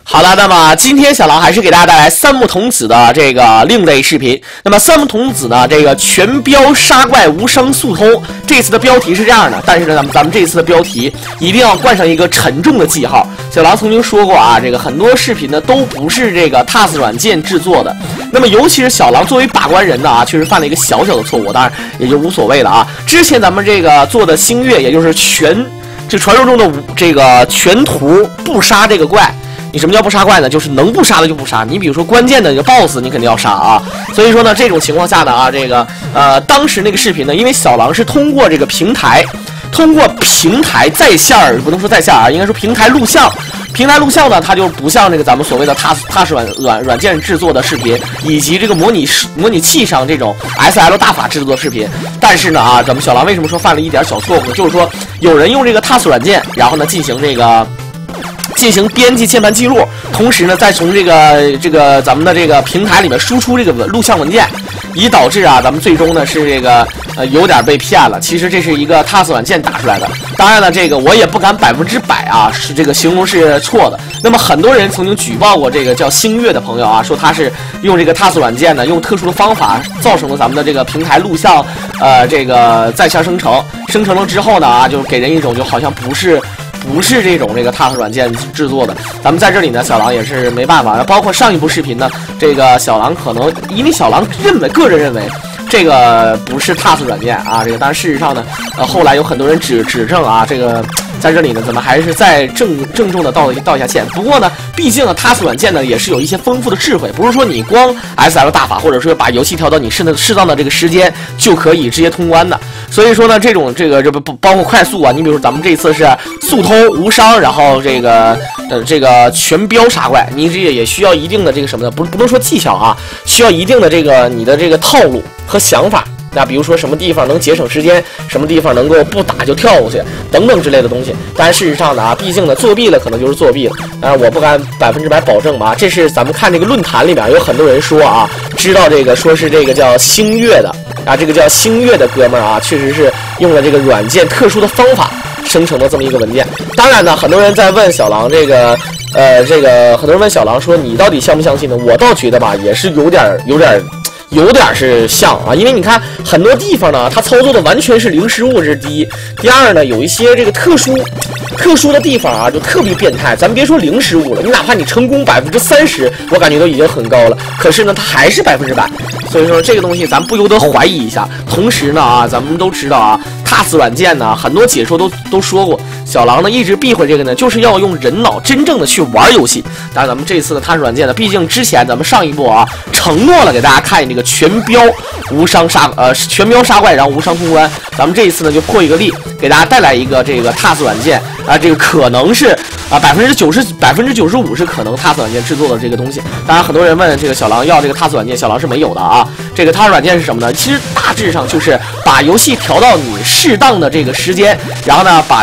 好的，那么今天小狼还是给大家带来三木童子的这个另类视频。那么三木童子呢，这个全标杀怪无伤速通，这次的标题是这样的，但是呢，咱们这次的标题一定要冠上一个沉重的记号。小狼曾经说过啊，这个很多视频呢都不是这个 TAS 软件制作的。那么尤其是小狼作为把关人呢啊，确实犯了一个小小的错误，当然也就无所谓了啊。之前咱们这个做的星月，也就是这传说中的这个全图不杀这个怪。你什么叫不杀怪呢？就是能不杀的就不杀。你比如说关键的一个 BOSS， 你肯定要杀啊。所以说呢，这种情况下呢啊，这个当时那个视频呢，因为小狼是通过这个平台在线不能说在线啊，应该说平台录像。平台录像呢，它就不像这个咱们所谓的 TAS 软件制作的视频，以及这个模拟器上这种 SL 大法制作的视频。但是呢啊，咱们小狼为什么说犯了一点小错误？就是说有人用这个 TAS 软件，然后呢进行编辑键盘记录，同时呢再从这个咱们的这个平台里面输出这个录像文件，以导致啊咱们最终呢是这个有点被骗了。其实这是一个 TAS 软件打出来的。当然了，这个我也不敢100%啊是这个形容是错的。那么很多人曾经举报过这个叫星月的朋友啊，说他是用这个 TAS 软件呢，用特殊的方法造成了咱们的这个平台录像这个在线生成了之后呢啊，就给人一种就好像不是这种TAS 软件制作的。咱们在这里呢，小狼也是没办法。包括上一部视频呢，这个小狼可能因为小狼个人认为这个不是 TAS 软件啊，这个但是事实上呢，后来有很多人指正啊，这个在这里呢，咱们还是再郑重的道一下歉。不过呢，毕竟呢 TAS 软件呢也是有一些丰富的智慧，不是说你光 SL 大法或者说把游戏调到你适当的这个时间就可以直接通关的。所以说呢，这包括快速啊，你比如说咱们这次是速通无伤，然后这个全标杀怪，你这也需要一定的这个什么的，不能说技巧啊，需要一定的这个你的这个套路和想法。那比如说什么地方能节省时间，什么地方能够不打就跳过去，等等之类的东西。但事实上呢啊，毕竟呢作弊了可能就是作弊了，当然我不敢100%保证吧。这是咱们看这个论坛里面有很多人说啊，知道这个说是这个叫星月的啊，这个叫星月的哥们儿啊，确实是用了这个软件特殊的方法生成的这么一个文件。当然呢，很多人在问小狼很多人问小狼说你到底相不相信呢？我倒觉得吧，也是有点是像啊，因为你看很多地方呢，它操作的完全是零失误，这是第一。第二呢，有一些这个特殊的地方啊，就特别变态。咱们别说零失误了，你哪怕你成功30%，我感觉都已经很高了。可是呢，它还是100%。所以说这个东西咱不由得怀疑一下。同时呢啊，咱们都知道啊，TAS 软件呢，很多解说都说过，小狼呢一直避讳这个呢，就是要用人脑真正的去玩游戏。当然咱们这次的 TAS 软件呢，毕竟之前咱们上一波啊承诺了给大家看这个全标杀怪，然后无伤通关。咱们这一次呢就破一个例，给大家带来一个这个 TAS 软件啊，这个可能是啊95%是可能 TAS 软件制作的这个东西。当然很多人问这个小狼要这个 TAS 软件，小狼是没有的啊。这个 TAS 软件是什么呢？其实大致上就是把游戏调到你适当的这个时间，然后呢把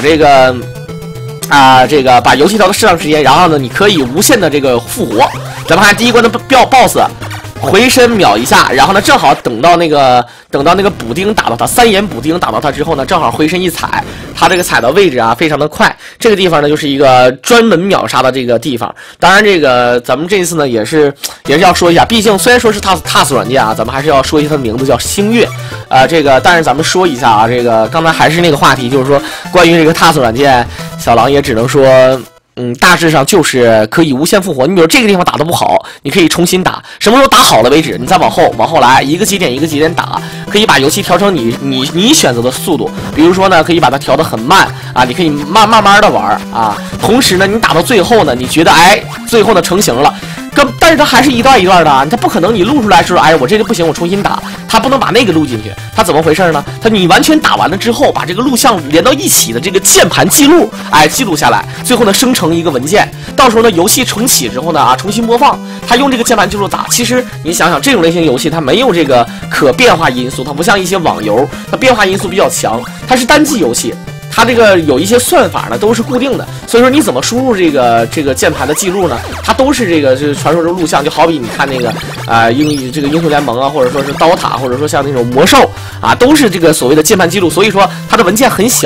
把游戏调到适当时间，然后呢你可以无限的这个复活。咱们看第一关的BOSS。回身秒一下，然后呢，正好等到那个补丁打到他，3眼补丁打到他之后呢，正好回身一踩，他这个踩的位置啊非常的快。这个地方呢就是一个专门秒杀的这个地方。当然，这个咱们这一次呢也是要说一下，毕竟虽然说是 TAS 软件啊，咱们还是要说一下它的名字叫星月。但是咱们说一下啊，这个刚才还是那个话题，就是说关于这个 TAS 软件，小狼也只能说。大致上就是可以无限复活。你比如这个地方打得不好，你可以重新打，什么时候打好了为止，你再往后来，一个节点一个节点打，可以把游戏调成你选择的速度。比如说呢，可以把它调得很慢啊，你可以慢慢的玩啊。同时呢，你打到最后呢，你觉得最后呢成型了。但是它还是一段一段的啊，它不可能你录出来说，我这个不行，我重新打，它不能把那个录进去，它怎么回事呢？你完全打完了之后，把这个录像连到一起的这个键盘记录，记录下来，最后呢生成一个文件，到时候呢游戏重启之后呢重新播放，它用这个键盘记录打。其实你想想，这种类型游戏它没有这个可变化因素，它不像一些网游，它变化因素比较强，它是单机游戏。它这个有一些算法呢都是固定的，所以说你怎么输入这个键盘的记录呢？它都是就是传说中录像，就好比你看那个英雄联盟啊，或者说是刀塔，或者说像那种魔兽啊，都是这个所谓的键盘记录。所以说它的文件很小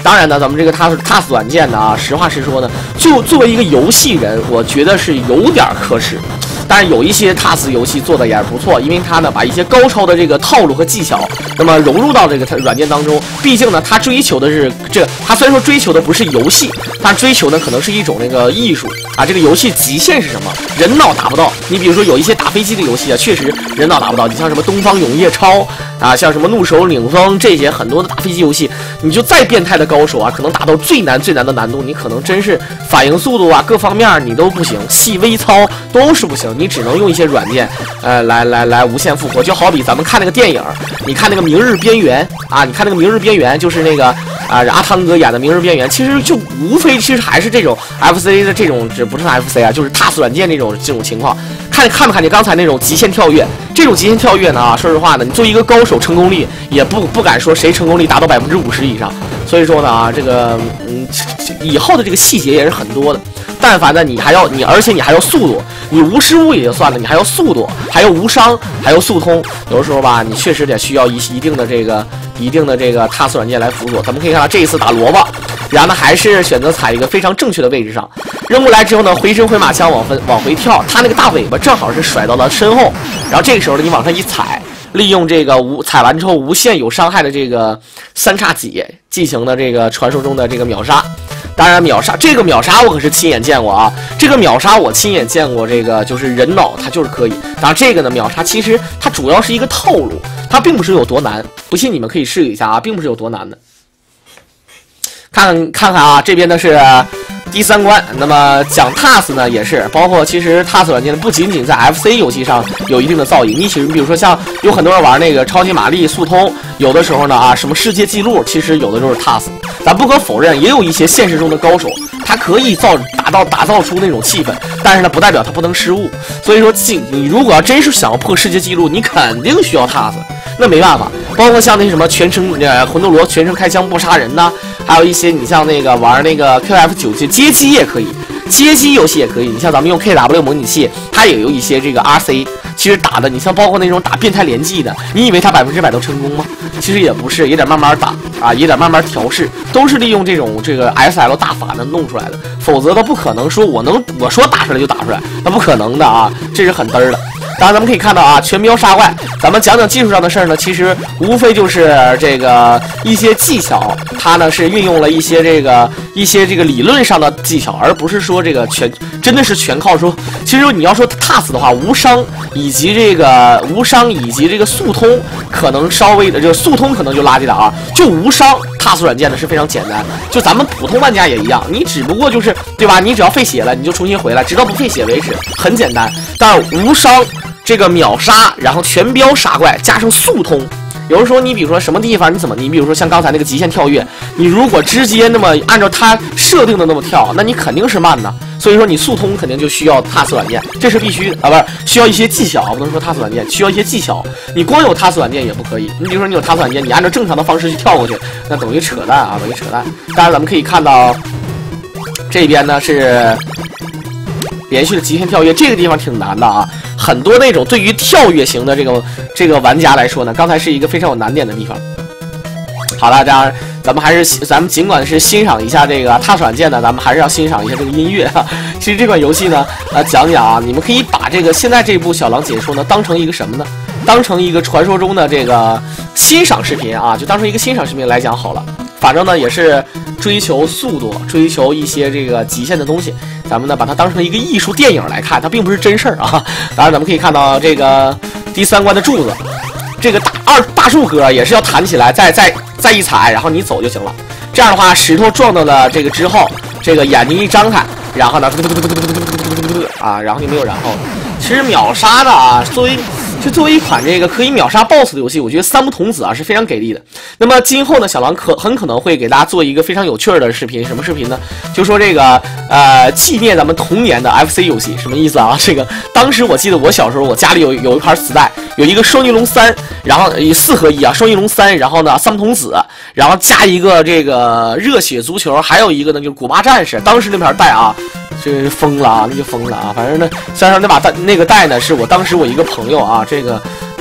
当然呢，咱们这个TAS 软件呢啊，实话实说呢，就作为一个游戏人，我觉得是有点可耻。但是有一些 TAS 游戏做的也是不错，因为它呢把一些高超的这个套路和技巧，那么融入到这个软件当中。毕竟呢，它追求的是它虽然说追求的不是游戏，但追求的可能是一种那个艺术啊。这个游戏极限是什么？人脑达不到。你比如说有一些打飞机的游戏啊，确实人脑达不到。你像什么东方永夜超啊，像什么怒手领风这些很多的打飞机游戏，你就再变态的高手啊，可能达到最难的难度，你可能真是反应速度啊各方面你都不行，细微操都是不行。你只能用一些软件，来无限复活。就好比咱们看那个电影，你看那个《明日边缘》啊，你看那个《明日边缘》，就是那个阿汤哥演的《明日边缘》，其实就无非其实还是这种 FC 的这种，这不是 FC 啊，就是 TAS 软件这种情况。看不看见刚才那种极限跳跃？这种极限跳跃呢啊，说实话呢，你作为一个高手，成功率也不敢说谁成功率达到50%以上。所以说呢啊，这个以后的这个细节也是很多的。但凡呢，而且你还要速度，你无失误也就算了，你还要速度，还有无伤，还有速通。有的时候吧，你确实得需要一定的这个 TAS 软件来辅佐。咱们可以看到这一次打萝卜，然后呢还是选择踩一个非常正确的位置上。扔过来之后呢，回身回马枪往回跳，它那个大尾巴正好是甩到了身后，然后这个时候呢，你往上一踩。利用这个踩完之后无限有伤害的这个3叉戟进行的这个传说中的这个秒杀。当然这个秒杀我可是亲眼见过啊！这个秒杀我亲眼见过，这个就是人脑它就是可以。当然这个呢秒杀其实它主要是一个套路，它并不是有多难，不信你们可以试一下啊，并不是有多难的。看看啊，这边呢是第3关。那么讲 TAS 呢也是，包括其实 TAS 软件不仅仅在 FC 游戏上有一定的造诣，你比如说像有很多人玩那个超级玛丽速通，有的时候呢啊什么世界纪录，其实有的时候是 TAS。咱不可否认，也有一些现实中的高手，他可以打造出那种气氛，但是呢不代表他不能失误。所以说你如果要真是想要破世界纪录，你肯定需要 TAS。那没办法，包括像那什么全程魂斗罗全程开枪不杀人呐，还有一些你像那个玩那个 QF9街机也可以，街机游戏也可以。你像咱们用 KW 模拟器，它也有一些这个 RC， 其实打的你像包括那种打变态连击的，你以为它100%都成功吗？其实也不是，也得慢慢打啊，也得慢慢调试，都是利用这个 SL 大法能弄出来的，否则都不可能说我说打出来就打出来，那不可能的啊，这是很嘚儿的。当然咱们可以看到啊，全标杀怪，咱们讲技术上的事儿呢，其实无非就是这个一些技巧，它呢是运用了一些这个理论上的技巧，而不是说这个真的是全靠说。其实你要说 TAS 的话，无伤以及这个速通可能稍微的这个速通可能就垃圾了啊，就无伤 TAS 软件呢是非常简单，就咱们普通玩家也一样，你只不过就是对吧？你只要费血了，你就重新回来，直到不费血为止，很简单。但是无伤。这个秒杀，然后全标杀怪，加上速通。有人说你比如说什么地方你比如说像刚才那个极限跳跃，你如果直接那么按照它设定的那么跳，那你肯定是慢的。所以说你速通肯定就需要 TAS 软件，这是必须啊，不是需要一些技巧，不能说 TAS 软件需要一些技巧。你光有 TAS 软件也不可以。你比如说你有 TAS 软件，你按照正常的方式去跳过去，那等于扯淡啊，等于扯淡。当然咱们可以看到这边呢是连续的极限跳跃，这个地方挺难的啊。很多那种对于跳跃型的这个玩家来说呢，刚才是一个非常有难点的地方。好了，当然咱们尽管是欣赏一下这个 TAS 软件呢，咱们还是要欣赏一下这个音乐啊。其实这款游戏呢，讲啊，你们可以把这个现在这部小狼解说呢当成一个什么呢？当成一个传说中的这个欣赏视频啊，就当成一个欣赏视频来讲好了。反正呢也是追求速度，追求一些这个极限的东西，咱们呢把它当成一个艺术电影来看，它并不是真事儿啊。当然咱们可以看到这个第3关的柱子，这个大树哥也是要弹起来，再一踩，然后你走就行了。这样的话，石头撞到了这个之后，这个眼睛一张开，然后呢啊，然后就没有然后了。其实秒杀的啊，作为一款这个可以秒杀 BOSS 的游戏，我觉得三木童子啊是非常给力的。那么今后呢，小狼很可能会给大家做一个非常有趣的视频，什么视频呢？就说这个纪念咱们童年的 FC 游戏，什么意思啊？这个当时我记得我小时候，我家里有一盘磁带，有一个双翼龙3，然后4合1啊，双翼龙3，然后呢三木童子，然后加一个这个热血足球，还有一个呢就是古巴战士。当时那盘带啊。这疯了啊，那就疯了啊！反正呢，虽然说那个带呢是我当时我一个朋友啊，这个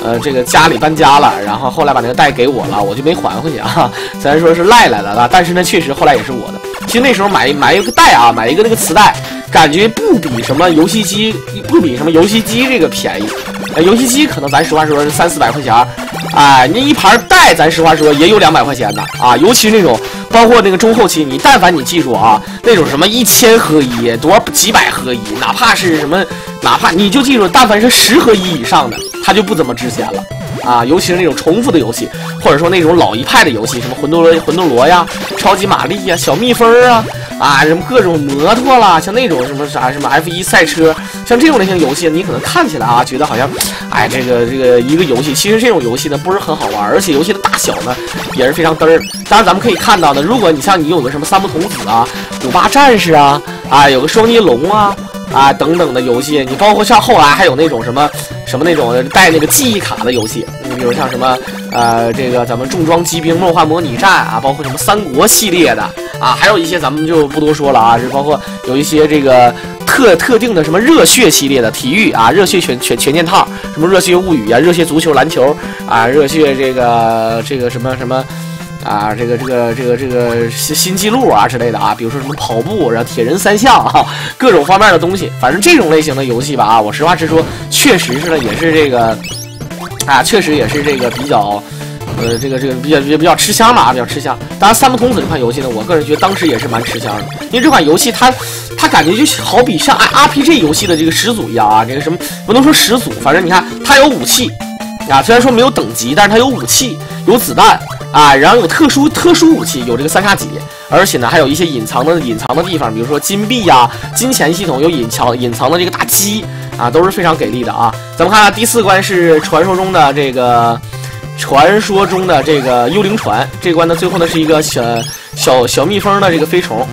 这个家里搬家了，然后后来把那个带给我了，我就没还回去啊。虽然说是赖来的啊，但是呢，确实后来也是我的。其实那时候买一个带啊，买一个那个磁带，感觉不比什么游戏机这个便宜。游戏机可能咱实话说是300-400块钱，哎，那一盘带咱实话说也有200块钱的啊。尤其是那种包括那个中后期，你但凡你记住啊，那种什么1000合一，几百合一，哪怕是什么，哪怕你就记住，但凡是10合一以上的，它就不怎么值钱了。啊，尤其是那种重复的游戏，或者说那种老一派的游戏，什么魂斗罗呀、超级玛丽呀、小蜜蜂啊，什么各种摩托啦，像那种什么F1赛车，像这种类型游戏，你可能看起来啊，觉得好像，哎，这个一个游戏，其实这种游戏呢不是很好玩，而且游戏的大小呢也是非常嘚儿。当然咱们可以看到呢，如果你像你有个什么三不童子啊、古巴战士啊，有个双截龙啊等等的游戏，你包括像后来还有那种什么那种带那个记忆卡的游戏，你比如像什么这个咱们重装机兵梦幻模拟战啊，包括什么三国系列的啊，还有一些咱们就不多说了啊，是包括有一些这个特定的什么热血系列的体育啊，热血全件套，什么热血物语啊，热血足球篮球啊，热血这个什么啊，这个新纪录啊之类的啊，比如说什么跑步，然后铁人3项啊，各种方面的东西，反正这种类型的游戏吧啊，我实话实说，确实是呢，也是这个啊，确实也是这个比较这个比较吃香嘛，比较吃香。当然，三不童子这款游戏呢，我个人觉得当时也是蛮吃香的，因为这款游戏它感觉就好比像 RPG 游戏的这个始祖一样啊，这个什么不能说始祖，反正你看它有武器啊，虽然说没有等级，但是它有武器，有子弹。啊，然后有特殊武器，有这个3杀戟，而且呢还有一些隐藏的地方，比如说金币呀、金钱系统有隐藏的这个大鸡啊，都是非常给力的啊。咱们看看第4关是传说中的这个幽灵船，这关呢最后呢是一个小蜜蜂的这个飞虫。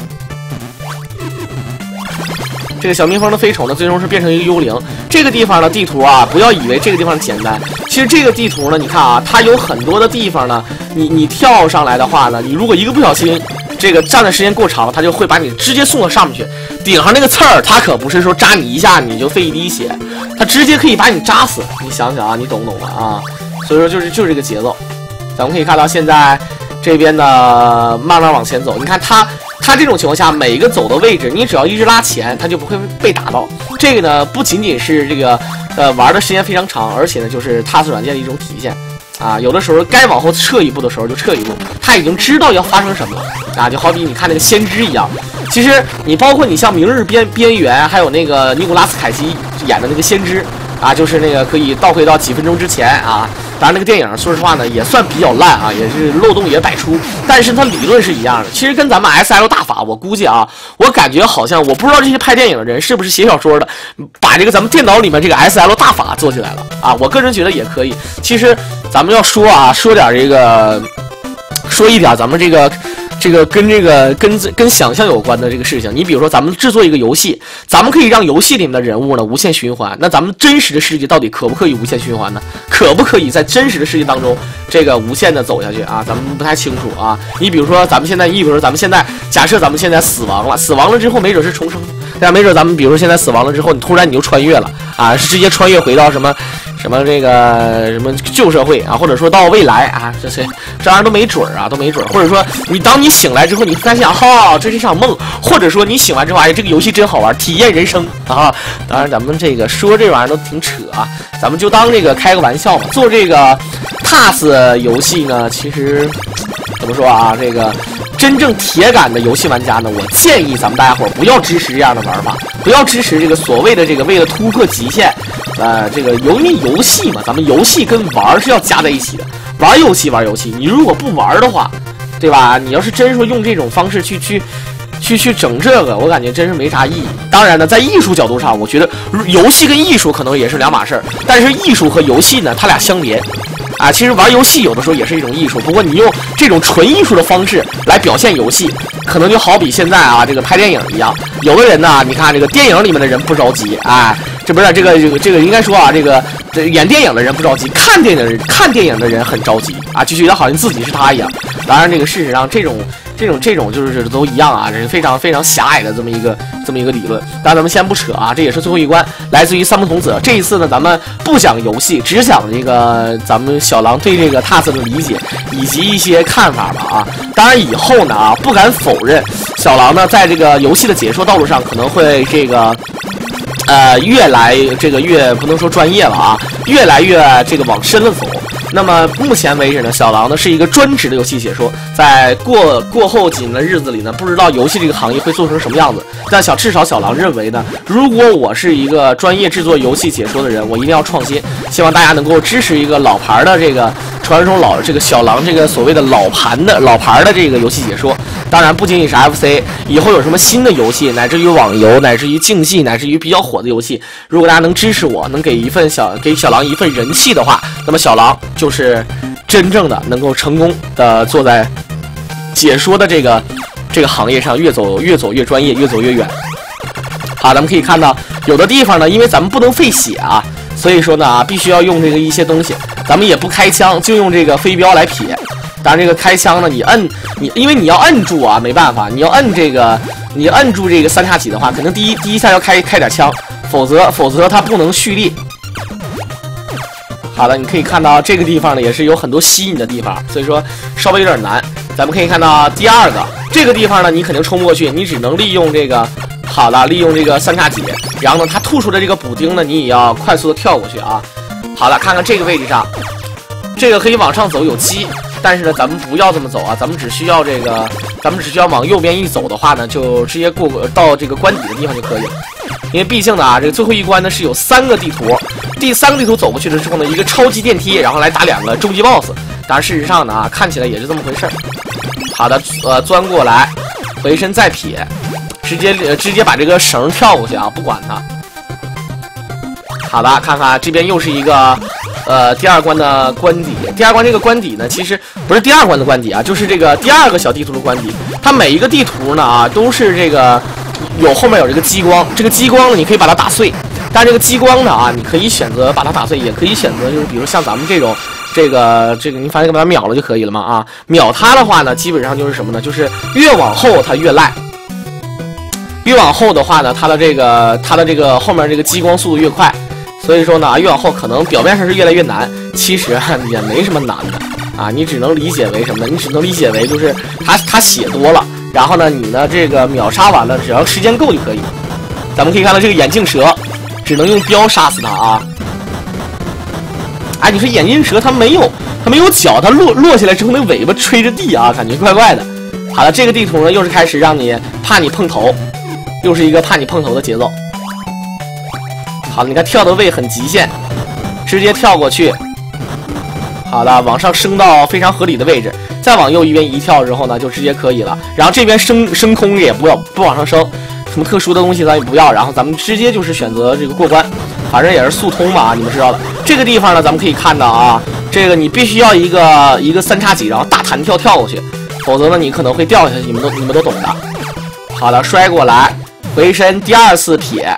这个小蜜蜂的飞虫呢，最终是变成一个幽灵。这个地方的地图啊，不要以为这个地方简单。其实这个地图呢，你看啊，它有很多的地方呢，你跳上来的话呢，你如果一个不小心，这个站的时间够长，它就会把你直接送到上面去。顶上那个刺儿，它可不是说扎你一下你就费一滴血，它直接可以把你扎死。你想想啊，你懂不懂啊？所以说就是这个节奏。咱们可以看到现在这边呢，慢慢往前走，你看它这种情况下，每一个走的位置，你只要一直拉前，它就不会被打到。这个呢，不仅仅是这个玩的时间非常长，而且呢，就是TAS软件的一种体现啊。有的时候该往后撤一步的时候就撤一步，他已经知道要发生什么了啊。就好比你看那个先知一样，其实你包括你像《明日边缘》，还有那个尼古拉斯凯奇演的那个先知啊，就是那个可以倒回到几分钟之前啊。当然，那个电影说实话呢，也算比较烂啊，也是漏洞也百出。但是它理论是一样的，其实跟咱们 SL 大法，我估计啊，我感觉好像，我不知道这些拍电影的人是不是写小说的，把这个咱们电脑里面这个 SL 大法做起来了啊。我个人觉得也可以。其实咱们要说啊，说一点咱们跟想象有关的这个事情。你比如说，咱们制作一个游戏，咱们可以让游戏里面的人物呢无限循环。那咱们真实的世界到底可不可以无限循环呢？可不可以在真实的世界当中这个无限的走下去啊？咱们不太清楚啊。你比如说咱们现在，假设咱们现在死亡了之后，没准是重生，但没准咱们比如说现在死亡了之后，你突然你就穿越了啊，是直接穿越回到什么这个什么旧社会啊，或者说到未来啊，这玩意儿都没准啊，或者说当你醒来之后，你发现这是一场梦，或者说你醒完之后，哎，这个游戏真好玩，体验人生啊。当然咱们这个说这玩意儿都挺扯啊，咱们就当这个开个玩笑嘛。做这个 TAS 游戏呢，其实怎么说啊，这个真正铁杆的游戏玩家呢，我建议咱们大家伙不要支持这样的玩法，不要支持这个所谓的这个为了突破极限，这个因为游戏嘛，咱们游戏跟玩是要加在一起的。玩游戏，你如果不玩的话，对吧？你要是真说用这种方式去整这个，我感觉真是没啥意义。当然呢，在艺术角度上，我觉得游戏跟艺术可能也是两码事儿，但是艺术和游戏呢，它俩相连。啊，其实玩游戏有的时候也是一种艺术，不过你用这种纯艺术的方式来表现游戏，可能就好比现在啊这个拍电影一样，有的人呢，你看这个电影里面的人不着急，哎，这不是这个应该说啊，这个演电影的人不着急，看电影的人很着急啊，就觉得好像自己是他一样。当然，这个事实上这种这种就是都一样啊，这是非常非常狭隘的这么一个理论。当然咱们先不扯啊，这也是最后一关，来自于三木童子。这一次呢，咱们不讲游戏，只讲这个咱们小狼对这个TAS的理解以及一些看法吧啊。当然以后呢啊，不敢否认，小狼呢在这个游戏的解说道路上可能会这个。越不能说专业了啊，越来越这个往深了走。那么目前为止呢，小狼呢是一个专职的游戏解说，在过后几年的日子里呢，不知道游戏这个行业会做成什么样子。但至少小狼认为呢，如果我是一个专业制作游戏解说的人，我一定要创新。希望大家能够支持一个老牌的这个传说中这个小狼这个所谓的老牌的这个游戏解说。当然不仅仅是 FC， 以后有什么新的游戏，乃至于网游，乃至于竞技，乃至于比较火的游戏，如果大家能支持我，能给小狼一份人气的话，那么小狼就是真正的能够成功的坐在解说的这个行业上越走越专业，越走越远。好，咱们可以看到有的地方呢，因为咱们不能费血啊，所以说呢必须要用这个一些东西，咱们也不开枪，就用这个飞镖来撇。当然这个开枪呢，因为你要摁住啊，没办法，你摁住这个3叉戟的话，肯定第一下要开点枪，否则它不能蓄力。好的，你可以看到这个地方呢也是有很多吸引的地方，所以说稍微有点难。咱们可以看到第二个这个地方呢，你肯定冲不过去，你只能利用这个利用这个3叉戟，然后呢它吐出的这个补丁呢，你也要快速的跳过去啊。好了，看看这个位置上，这个可以往上走有鸡。但是呢，咱们不要这么走啊，咱们只需要往右边一走的话呢，就直接过到这个关底的地方就可以了。因为毕竟呢啊，这个最后一关呢是有3个地图，第3个地图走过去的时候呢，一个超级电梯，然后来打2个终极 BOSS。当然事实上呢啊，看起来也是这么回事儿。好的，钻过来，回身再撇，直接把这个绳跳过去啊，不管它。好的，看看这边又是一个。第2关的关底，第2关这个关底呢，其实不是第2关的关底啊，就是这个第2个小地图的关底。它每一个地图呢啊，都是这个后面有这个激光，这个激光呢你可以把它打碎，但这个激光呢啊，你可以选择把它打碎，也可以选择就是比如像咱们这种这个你反正把它秒了就可以了嘛啊。秒它的话呢，基本上就是什么呢？就是越往后它越赖，越往后的话呢，它的这个后面这个激光速度越快。所以说呢，越往后可能表面上是越来越难，其实也没什么难的啊，你只能理解为什么呢？你只能理解为就是他血多了，然后呢，你呢这个秒杀完了，只要时间够就可以。咱们可以看到这个眼镜蛇，只能用镖杀死它啊。哎，你说眼镜蛇它没有脚，它落下来之后那尾巴吹着地啊，感觉怪怪的。好了，这个地图呢又是开始让你怕你碰头，又是一个怕你碰头的节奏。好，你看跳的位很极限，直接跳过去。好的，往上升到非常合理的位置，再往右一边一跳之后呢，就直接可以了。然后这边升空也不往上升，什么特殊的东西咱也不要。然后咱们直接就是选择这个过关，反正也是速通嘛，你们知道的。这个地方呢，咱们可以看到啊，这个你必须要一个3叉戟，然后大弹跳过去，否则呢你可能会掉下去，你们都懂的。好的，摔过来，回身第2次撇。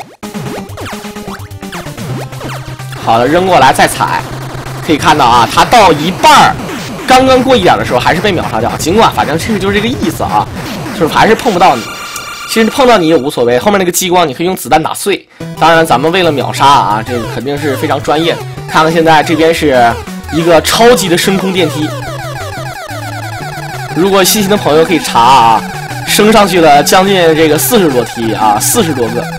好的，扔过来再踩，可以看到啊，它到一半刚刚过一点的时候还是被秒杀掉。尽管反正这个就是这个意思啊，就是还是碰不到你。其实碰到你也无所谓，后面那个激光你可以用子弹打碎。当然，咱们为了秒杀啊，这个肯定是非常专业的。看看现在这边是一个超级的升空电梯，如果细心的朋友可以查啊，升上去了将近这个40多梯啊，40多个。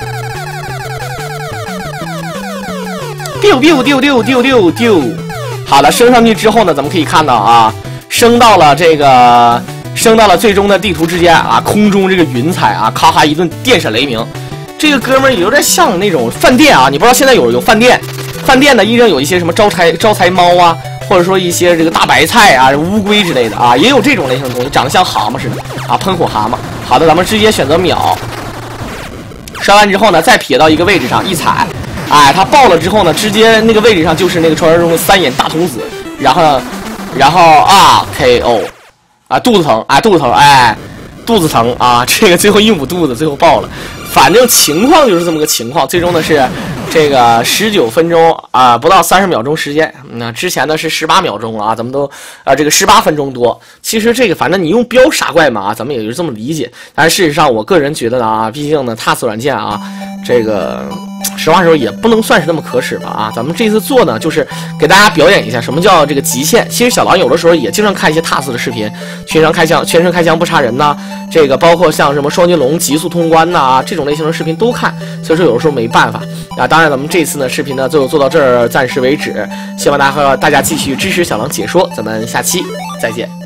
丢，好了，升上去之后呢，咱们可以看到啊，升到了最终的地图之间啊，空中这个云彩啊，咔咔一顿电闪雷鸣。这个哥们儿有点像那种饭店啊，你不知道现在有饭店呢，依然有一些什么招财猫啊，或者说一些这个大白菜啊、乌龟之类的啊，也有这种类型的东西，长得像蛤蟆似的啊，喷火蛤蟆。好的，咱们直接选择秒，刷完之后呢，再撇到一个位置上一踩。哎，它爆了之后呢，直接那个位置上就是那个传说中的3眼大童子，然后啊 KO， 啊肚子疼，哎， 肚子疼啊，这个最后硬补肚子，最后爆了。反正情况就是这么个情况，最终呢是这个19分钟啊，不到30秒钟时间。那之前呢是18秒钟了啊，咱们都这个18分钟多。其实这个反正你用标杀怪嘛，咱们也就这么理解。但是事实上，我个人觉得呢啊，毕竟呢 TAS 软件啊，这个实话说也不能算是那么可耻吧啊。咱们这次做呢，就是给大家表演一下什么叫这个极限。其实小狼有的时候也经常看一些 TAS 的视频，全身开枪不杀人呐，这个包括像什么双截龙急速通关呐这种类型的视频都看，所以说有的时候没办法啊。当然咱们这次呢视频呢就做到这儿，暂时为止，希望大家继续支持小狼解说，咱们下期再见。